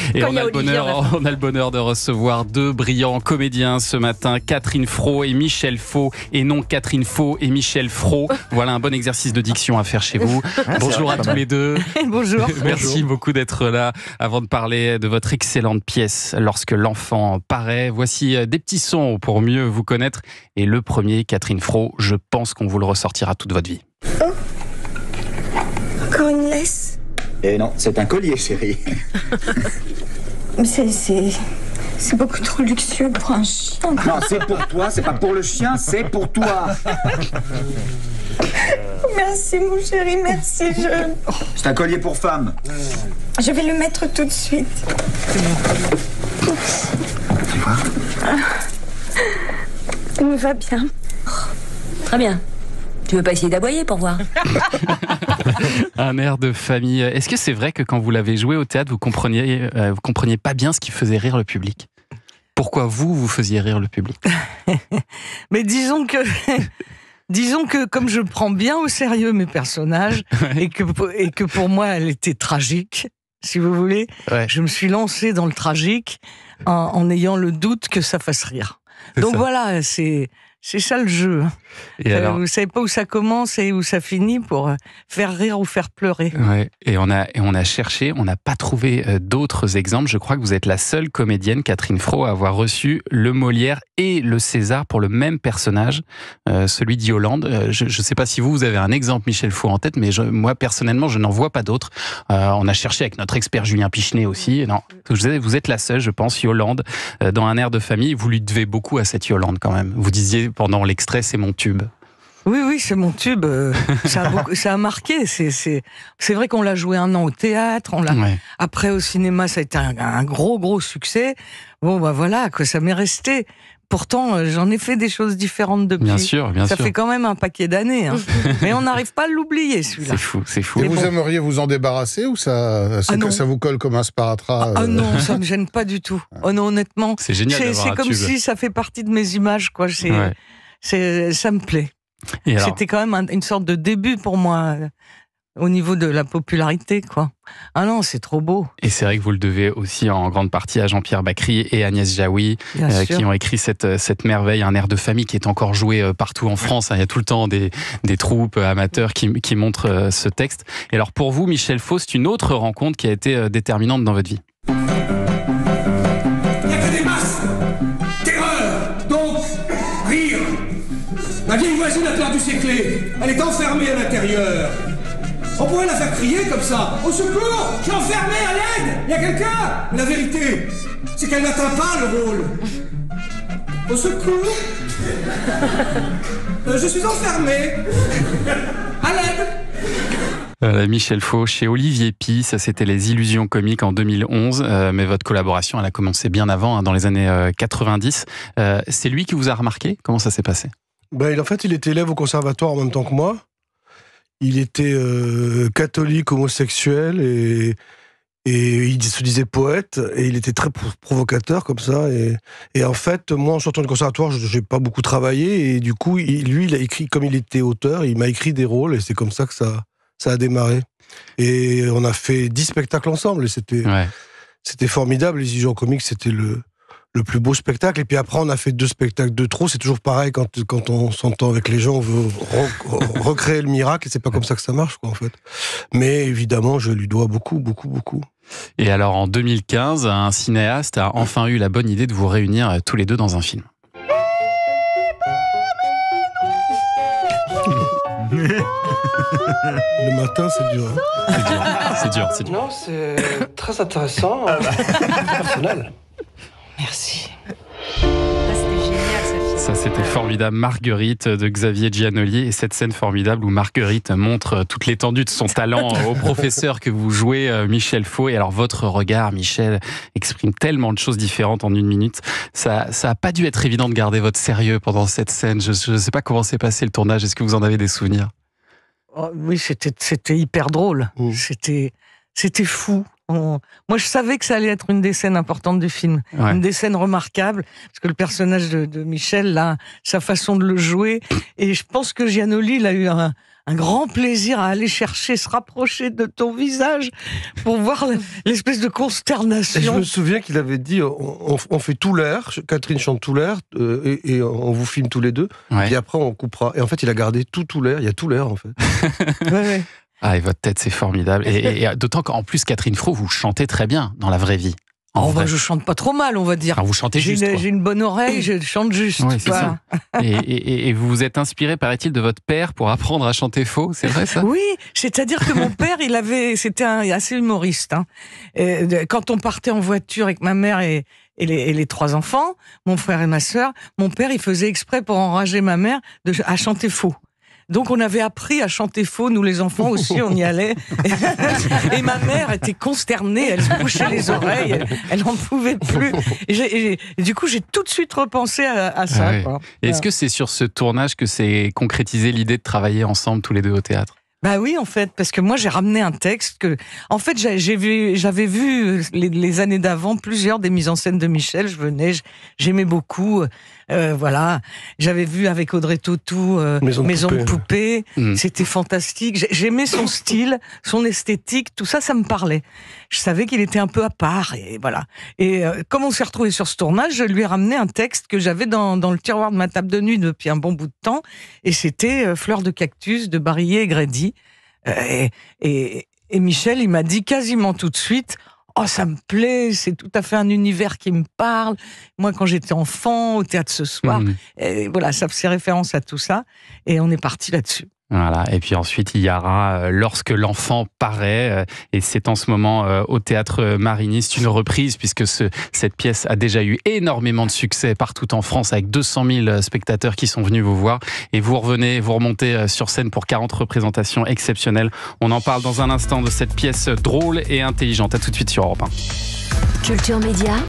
Et on a le bonheur de recevoir deux brillants comédiens ce matin, Catherine Fro et Michel Faux, et non Catherine Faux et Michel Fro. Voilà un bon exercice de diction à faire chez vous. Bonjour à tous les deux. Bonjour. Merci beaucoup d'être là. Avant de parler de votre excellente pièce, Lorsque l'enfant paraît, voici des petits sons pour mieux vous connaître. Et le premier, Catherine Fro, je pense qu'on vous le ressortira toute votre vie. Oh, encore une laisse? Eh non, c'est un collier, chérie. Mais c'est beaucoup trop luxueux pour un chien. Non, c'est pour toi, c'est pas pour le chien, c'est pour toi. Merci mon chéri, merci. C'est un collier pour femme. Je vais le mettre tout de suite. Tu vois? Il me va bien. Très bien. Tu veux pas essayer d'aboyer pour voir? Un air de famille. Est-ce que c'est vrai que quand vous l'avez joué au théâtre, vous compreniez pas bien ce qui faisait rire le public? Pourquoi vous faisiez rire le public? Mais disons que comme je prends bien au sérieux mes personnages, ouais. et que pour moi elle était tragique, si vous voulez, ouais. Je me suis lancée dans le tragique en ayant le doute que ça fasse rire. Donc ça. Voilà, c'est ça le jeu. Et alors, vous savez pas où ça commence et où ça finit pour faire rire ou faire pleurer. Ouais. Et on a cherché, on n'a pas trouvé d'autres exemples. Je crois que vous êtes la seule comédienne, Catherine Fro, à avoir reçu le Molière et le César pour le même personnage, celui d'Yolande. Je ne sais pas si vous avez un exemple, Michel Faux, en tête, mais moi personnellement, je n'en vois pas d'autres. On a cherché avec notre expert Julien Pichenet aussi. Non, vous êtes la seule, je pense, Yolande, dans Un air de famille. Vous lui devez beaucoup à cette Yolande quand même. Vous disiez pendant l'extrait, c'est mon tube. Oui, c'est mon tube. Ça a marqué. C'est vrai qu'on l'a joué 1 an au théâtre. Ouais. Après, au cinéma, ça a été un gros succès. Bon, bah voilà, que ça m'est resté. Pourtant, j'en ai fait des choses différentes depuis. Bien sûr. Ça fait quand même un paquet d'années. Hein. Mais on n'arrive pas à l'oublier, celui-là. C'est fou. Et vous aimeriez vous en débarrasser ou ça vous colle comme un sparadrap? Ah non, ça me gêne pas du tout. Oh non, honnêtement. C'est génial. C'est comme si ça fait partie de mes images, quoi. Ça me plaît. C'était quand même une sorte de début pour moi au niveau de la popularité, quoi. Ah non, c'est trop beau. Et c'est vrai que vous le devez aussi en grande partie à Jean-Pierre Bacry et Agnès Jaoui, qui ont écrit cette merveille, Un air de famille, qui est encore joué partout en France. Il y a tout le temps des troupes amateurs qui montrent ce texte. Et alors pour vous, Michel Faux, c'est une autre rencontre qui a été déterminante dans votre vie. Ma vieille voisine a perdu ses clés. Elle est enfermée à l'intérieur. On pourrait la faire crier comme ça. Au secours! Je suis enfermée, à l'aide! Il y a quelqu'un! Mais la vérité, c'est qu'elle n'atteint pas le rôle. Au secours! Je suis enfermée. À l'aide! Michel Faux chez Olivier Py, ça c'était Les Illusions comiques en 2011, mais votre collaboration elle a commencé bien avant, dans les années 90. C'est lui qui vous a remarqué? Comment ça s'est passé? En fait, il était élève au conservatoire en même temps que moi. Il était catholique, homosexuel, et il se disait poète, et il était très provocateur comme ça. Et en fait, moi, en sortant du conservatoire, je n'ai pas beaucoup travaillé, et du coup, il a écrit, comme il était auteur, il m'a écrit des rôles, et c'est comme ça que ça a démarré. Et on a fait 10 spectacles ensemble, et c'était formidable. Les Illusions comiques, c'était le plus beau spectacle. Et puis après, on a fait 2 spectacles de trop. C'est toujours pareil, quand on s'entend avec les gens, on veut recréer le miracle, et c'est pas comme ça que ça marche, quoi, en fait. Mais évidemment, je lui dois beaucoup. Et alors, en 2015, un cinéaste a enfin eu la bonne idée de vous réunir tous les deux dans un film. Le matin, c'est dur. Hein. C'est dur. Non, c'est très intéressant. Personnel. Merci. Ça, c'était formidable. Marguerite de Xavier Giannoli, et cette scène formidable où Marguerite montre toute l'étendue de son talent au professeur que vous jouez, Michel Faux. Et alors, votre regard, Michel, exprime tellement de choses différentes en 1 minute. Ça a pas dû être évident de garder votre sérieux pendant cette scène. Je sais pas comment s'est passé le tournage. Est-ce que vous en avez des souvenirs? Oui, c'était hyper drôle. C'était fou. Moi, je savais que ça allait être une des scènes importantes du film. Ouais. Une des scènes remarquables, parce que le personnage de Michel, là, sa façon de le jouer, et je pense que Giannoli, il a eu un grand plaisir à aller chercher, se rapprocher de ton visage pour voir l'espèce de consternation. Et je me souviens qu'il avait dit, on fait tout l'air, Catherine chante tout l'air, et on vous filme tous les deux, et après on coupera. Et en fait, il a gardé tout l'air, il y a tout l'air en fait. Ouais. Ah, et votre tête, c'est formidable. Et d'autant qu'en plus, Catherine Fro, vous chantez très bien dans la vraie vie. Je chante pas trop mal, on va dire. Alors vous chantez juste. J'ai une bonne oreille, je chante juste. Oui, c'est ça. Et vous vous êtes inspiré, paraît-il, de votre père pour apprendre à chanter faux, c'est vrai ça? Oui, c'est-à-dire que mon père, c'était assez humoriste. Hein. Quand on partait en voiture avec ma mère et les 3 enfants, mon frère et ma sœur, mon père, il faisait exprès pour enrager ma mère à chanter faux. Donc on avait appris à chanter faux, nous les enfants aussi, on y allait. Et ma mère était consternée, elle se bouchait les oreilles, elle n'en pouvait plus. Et du coup, j'ai tout de suite repensé à ça. Ah oui. Quoi. Est-ce que c'est sur ce tournage que s'est concrétisé l'idée de travailler ensemble tous les deux au théâtre? Bah oui, en fait, parce que moi j'ai ramené un texte que, en fait, j'avais vu les années d'avant plusieurs des mises en scène de Michel. J'aimais beaucoup. Voilà, j'avais vu avec Audrey Tautou Maison de poupée. C'était fantastique. J'aimais son style, son esthétique, tout ça, ça me parlait. Je savais qu'il était un peu à part et voilà. Et comme on s'est retrouvés sur ce tournage, je lui ai ramené un texte que j'avais dans le tiroir de ma table de nuit depuis un bon bout de temps, et c'était Fleurs de cactus de Barillet et Grédy. Et Michel, il m'a dit quasiment tout de suite: oh, ça me plaît, c'est tout à fait un univers qui me parle. Moi, quand j'étais enfant, au théâtre ce soir, et voilà, ça faisait référence à tout ça, et on est parti là-dessus. Voilà. Et puis ensuite, il y aura Lorsque l'enfant paraît, et c'est en ce moment au Théâtre Marigny. C'est une reprise puisque cette pièce a déjà eu énormément de succès partout en France, avec 200 000 spectateurs qui sont venus vous voir. Et vous remontez sur scène pour 40 représentations exceptionnelles. On en parle dans un instant de cette pièce drôle et intelligente. À tout de suite sur Europe 1. Culture Média.